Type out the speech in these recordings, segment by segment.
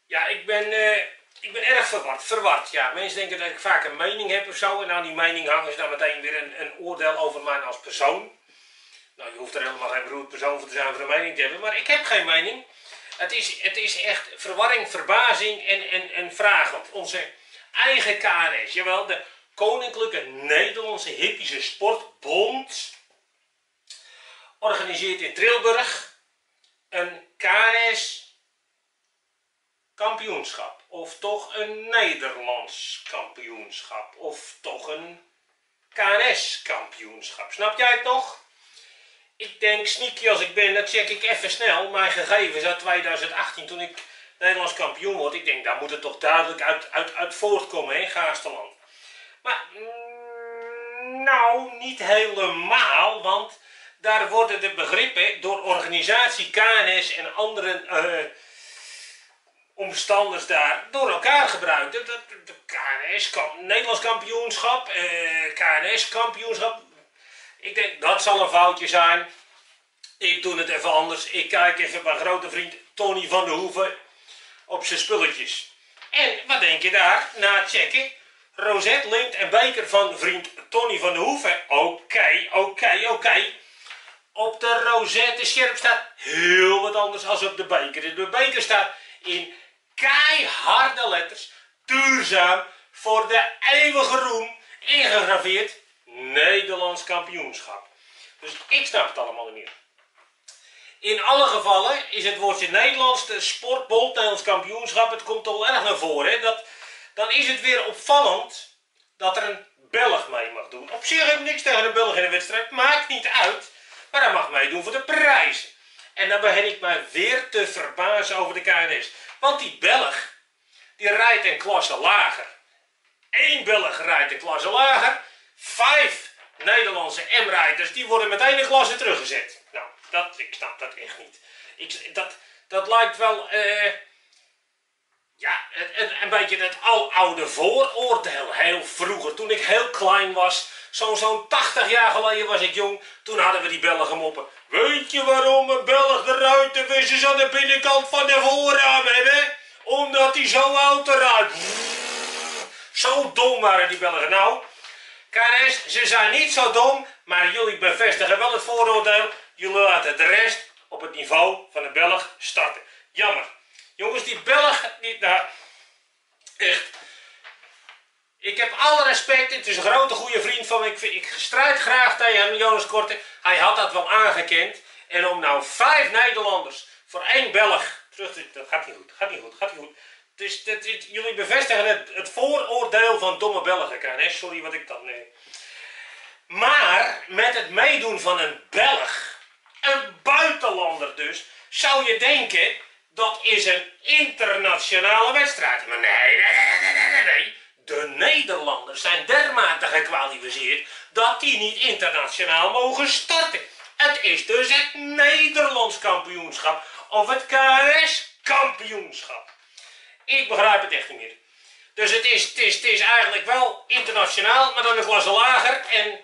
Ja, ik ben erg verward. Ja, mensen denken dat ik vaak een mening heb of zo. En aan die mening hangen ze dan meteen weer een oordeel over mij als persoon. Nou, je hoeft er helemaal geen beroerd persoon voor te zijn voor een mening te hebben. Maar ik heb geen mening. Het is echt verwarring, verbazing en vragend. Onze eigen KNS, jawel, de Koninklijke Nederlandse Hippische Sportbond organiseert in Trilburg een KNS kampioenschap. Of toch een Nederlands kampioenschap. Of toch een KNS kampioenschap. Snap jij het toch? Ik denk, sneaky als ik ben, dat check ik even snel. Mijn gegevens uit 2018 toen ik Nederlands kampioen word. Ik denk, daar moet het toch duidelijk uit voortkomen, hè, Gaasterland. Maar, nou, niet helemaal, want daar worden de begrippen door organisatie KNS en andere omstanders daar door elkaar gebruikt. De KNS, Nederlands kampioenschap, KNS kampioenschap. Ik denk, dat zal een foutje zijn. Ik doe het even anders. Ik kijk even bij grote vriend Tony van der Hoeven op zijn spulletjes. En wat denk je daar? Na het checken. Rosette, lint en beker van vriend Tony van der Hoeven. Oké. Op de rosette scherp staat heel wat anders dan op de beker. De beker staat in keiharde letters. Duurzaam voor de eeuwige roem. Ingegraveerd. Nederlands kampioenschap. Dus ik snap het allemaal niet meer. In alle gevallen is het woordje Nederlands, de sportbond, Nederlands kampioenschap, het komt al erg naar voren. Hè? Dan is het weer opvallend dat er een Belg mee mag doen. Op zich heb ik niks tegen een Belg in een wedstrijd, maakt niet uit. Maar hij mag meedoen voor de prijs. En dan begin ik mij weer te verbazen over de KNS. Want die Belg, die rijdt een klasse lager. 1 Belg rijdt een klasse lager. 5 Nederlandse M-rijders, die worden meteen een klasse teruggezet. Nou, ik snap dat echt niet. Dat lijkt wel, ja, een beetje het aloude vooroordeel. Heel vroeger, toen ik heel klein was, zo'n 80 jaar geleden was ik jong, toen hadden we die Belgen moppen. Weet je waarom een Belg de ruitenwissers aan de binnenkant van de voorraam hebben? Omdat hij zo oud eruit. Zo dom waren die Belgen. Nou, KNS, ze zijn niet zo dom, maar jullie bevestigen wel het vooroordeel. Jullie laten de rest op het niveau van de Belg starten. Jammer. Jongens, die Belg, nou, echt. Ik heb alle respect, het is een grote goede vriend van me. Ik strijd graag tegen Jonas Korte. Hij had dat wel aangekend. En om nou 5 Nederlanders voor 1 Belg terug te... Dat gaat niet goed. Dus jullie bevestigen het vooroordeel van domme Belgen, KNS. Sorry wat ik dan... Maar met het meedoen van een Belg, een buitenlander dus, zou je denken, dat is een internationale wedstrijd. Maar nee. De Nederlanders zijn dermate gekwalificeerd dat die niet internationaal mogen starten. Het is dus het Nederlands kampioenschap of het KNS kampioenschap. Ik begrijp het echt niet meer. Dus het is eigenlijk wel internationaal, maar dan een klasse lager en...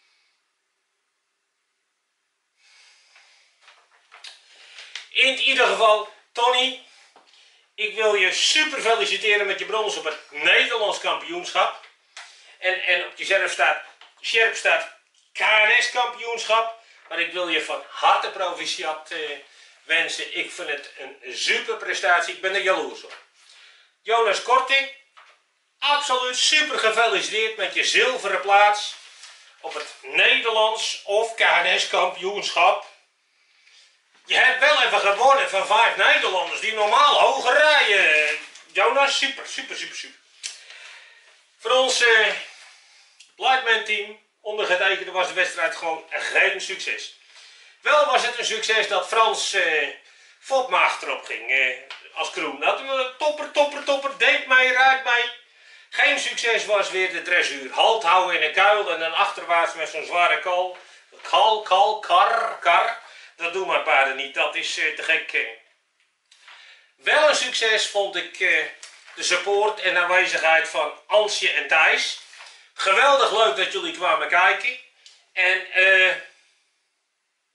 In ieder geval, Tony, ik wil je super feliciteren met je brons op het Nederlands kampioenschap. En op je scherp staat KNS kampioenschap. Maar ik wil je van harte proficiat wensen. Ik vind het een super prestatie. Ik ben er jaloers op. Jonas Korting, absoluut super gefeliciteerd met je zilveren plaats op het Nederlands of KNS kampioenschap. Je hebt wel even gewonnen van 5 Nederlanders die normaal hoger rijden. Jonas, super. Voor ons Lightman team, ondergetekende, was de wedstrijd gewoon geen succes. Wel was het een succes dat Frans Vopma erop ging als crew. Nou, topper, deed mee, rijdt mee. Geen succes was weer de dressuur. Halt houden in een kuil en dan achterwaarts met zo'n zware kar. Dat doen mijn paarden niet, dat is te gek. Wel een succes vond ik de support en aanwezigheid van Ansje en Thijs. Geweldig leuk dat jullie kwamen kijken. En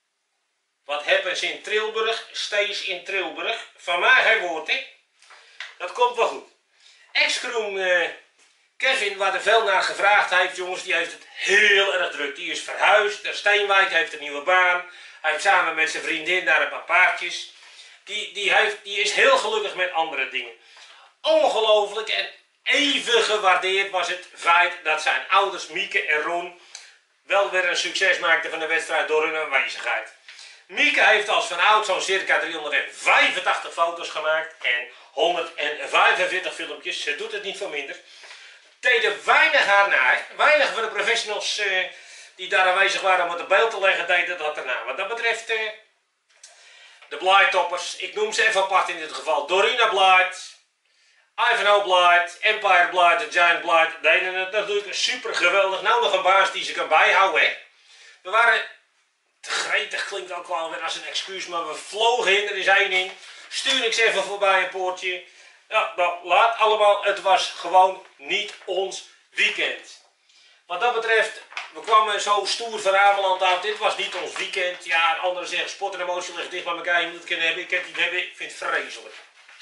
wat hebben ze in Trilburg? Steeds in Trilburg. Van mij geen woord, hè? Dat komt wel goed. Ex-groen Kevin, waar er veel naar gevraagd heeft, jongens, die heeft het heel erg druk. Die is verhuisd naar Steenwijk, heeft een nieuwe baan. Hij heeft samen met zijn vriendin daar een paar paardjes. Die is heel gelukkig met andere dingen. Ongelooflijk en even gewaardeerd was het feit dat zijn ouders Mieke en Ron wel weer een succes maakten van de wedstrijd door hun aanwezigheid. Mieke heeft als van oud zo'n circa 385 foto's gemaakt en 145 filmpjes. Ze doet het niet veel minder. Deden weinig haar naar. Weinig van de professionals die daar aanwezig waren om het op beeld te leggen, deden dat erna. Wat dat betreft de Blytoppers, ik noem ze even apart in dit geval. Dorina Blythe, Ivanhoe Blythe, Empire Blythe, Giant Blythe, deden het natuurlijk super geweldig. Nou nog een baas die ze kan bijhouden, hè. We waren, te gretig klinkt ook wel weer als een excuus, maar we vlogen in, er is één in. Stuur ik ze even voorbij een poortje. Ja, nou, laat allemaal, het was gewoon niet ons weekend. Wat dat betreft, we kwamen zo stoer van Ameland af, dit was niet ons weekend. Ja, anderen zeggen sport en emotie liggen dicht bij elkaar, je moet het kunnen hebben, ik heb het niet hebben, ik vind het vreselijk.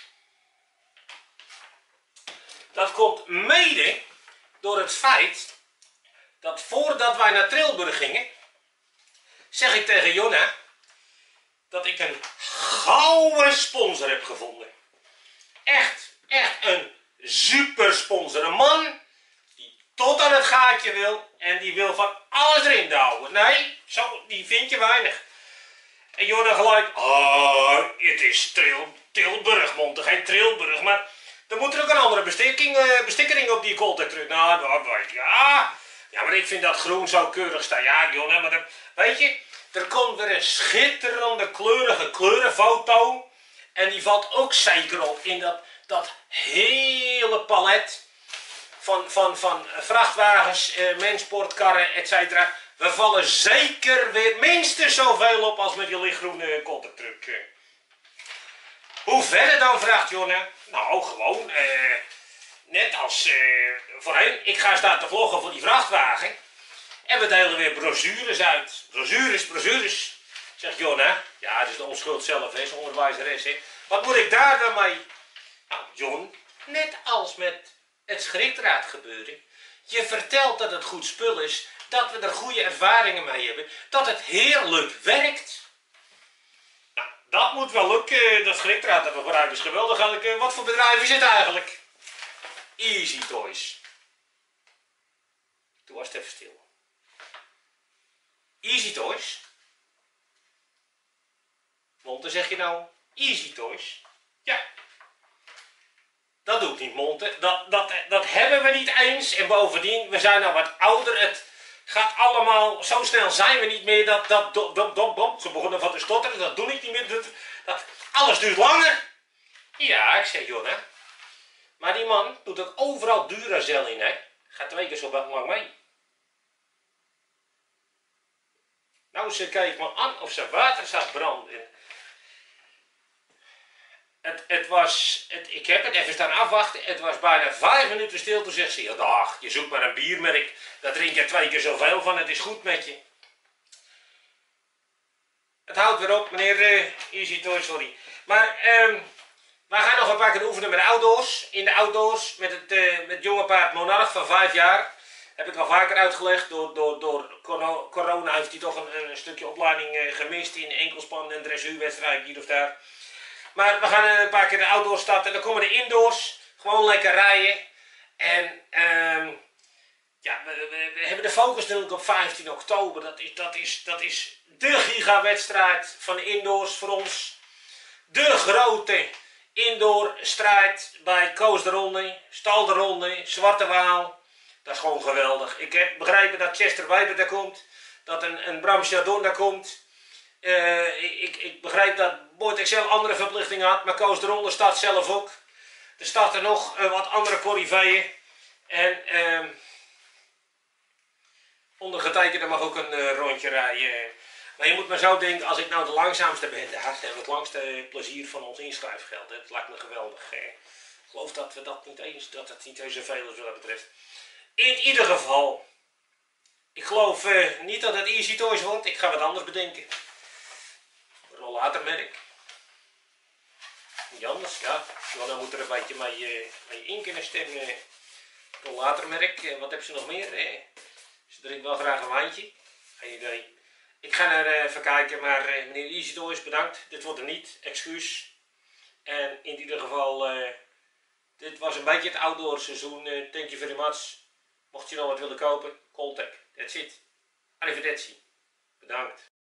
Dat komt mede door het feit dat voordat wij naar Trilburg gingen, zeg ik tegen Jonna dat ik een gouden sponsor heb gevonden. Echt een super sponsor. Een man die tot aan het gaatje wil en die wil van alles erin douwen. Nee, zo, die vind je weinig. En Jonna gelijk, het is Tilburg, Monte, geen Trilburg, maar dan moet er ook een andere bestikkering op die Coltec terug. Nou, ja, maar ik vind dat groen zo keurig staan. Ja, Jonna, maar weet je, er komt weer een schitterende kleurige kleurenfoto. En die valt ook zeker op in dat hele palet van vrachtwagens, mensportkarren, etc. We vallen zeker weer minstens zoveel op als met die lichtgroene Coltec-truck. Hoe verder dan, vraagt Jonna? Nou, gewoon, net als voorheen. Ik ga staan te vloggen voor die vrachtwagen. En we delen weer brochures uit. Brochures, zegt Jonna. Ja, het is de onschuld zelf, hè, zo'n onderwijzeres, hè. Wat moet ik daar dan mee? Nou, John, net als met het schrikdraad gebeuren. Je vertelt dat het goed spul is, dat we er goede ervaringen mee hebben, dat het heerlijk werkt. Nou, dat moet wel lukken, dat schrikdraad dat we gebruiken is geweldig. Wat voor bedrijf is het eigenlijk? Easy Toys. Toen was het even stil. Easy Toys? Monte, zeg je nou Easy Toys? Ja. Dat doe ik niet, Monte. Dat hebben we niet eens. En bovendien, we zijn nou wat ouder. Het gaat allemaal, zo snel zijn we niet meer. Ze begonnen van te stotteren. Dat doe ik niet meer. Alles duurt langer. Ja, ik zeg Jonna. Maar die man doet ook overal Duracell in, hè. Gaat 2 keer zo lang mee. Nou, ze kijkt me aan of ze water zag branden. Ik heb het even staan afwachten. Het was bijna 5 minuten stil. Toen zegt ze, ja, dag, je zoekt maar een biermerk. Daar drink je 2 keer zoveel van. Het is goed met je. Het houdt weer op, meneer Easy Toy, sorry. Maar wij gaan nog een paar keer oefenen met de outdoors. In de outdoors met het jonge paard Monarch van 5 jaar. Heb ik al vaker uitgelegd. Door corona heeft hij toch een stukje opleiding gemist in enkelspan en dressuurwedstrijd hier of daar. Maar we gaan een paar keer de outdoors starten. En dan komen de indoors. Gewoon lekker rijden. En ja, we hebben de focus natuurlijk op 15 oktober. Dat is de gigawedstrijd van de indoors voor ons. De grote indoorstrijd bij Koos de Ronde, Stal de Ronde, Zwarte Waal. Dat is gewoon geweldig. Ik heb begrepen dat Chester Wijber daar komt. Dat een Bram Chardon daar komt. Ik begrijp dat Boyd Excel andere verplichtingen had, maar Koos de Ronde start zelf ook. Er starten nog wat andere corriveeën. En ondergetekende mag ook een rondje rijden. Maar je moet maar zo denken, als ik nou de langzaamste ben daar, heb ik het langste plezier van ons inschrijfgeld. Het lijkt me geweldig. Ik geloof dat we dat niet eens, dat het niet eens zoveel is wat dat betreft. In ieder geval, ik geloof niet dat het Easy Toys wordt. Ik ga wat anders bedenken. Rollatormerk. Niet anders, ja. Dan moet er een beetje mee in kunnen stemmen. Een later merk, wat heb ze nog meer? Ze drinkt wel graag een wijntje. Geen idee. Ik ga er even kijken, maar meneer Isidore is bedankt. Dit wordt er niet, excuus. En in ieder geval, dit was een beetje het outdoor seizoen. Thank you very much. Mocht je nog wat willen kopen, Coltec. That's it. Arrivederci. Bedankt.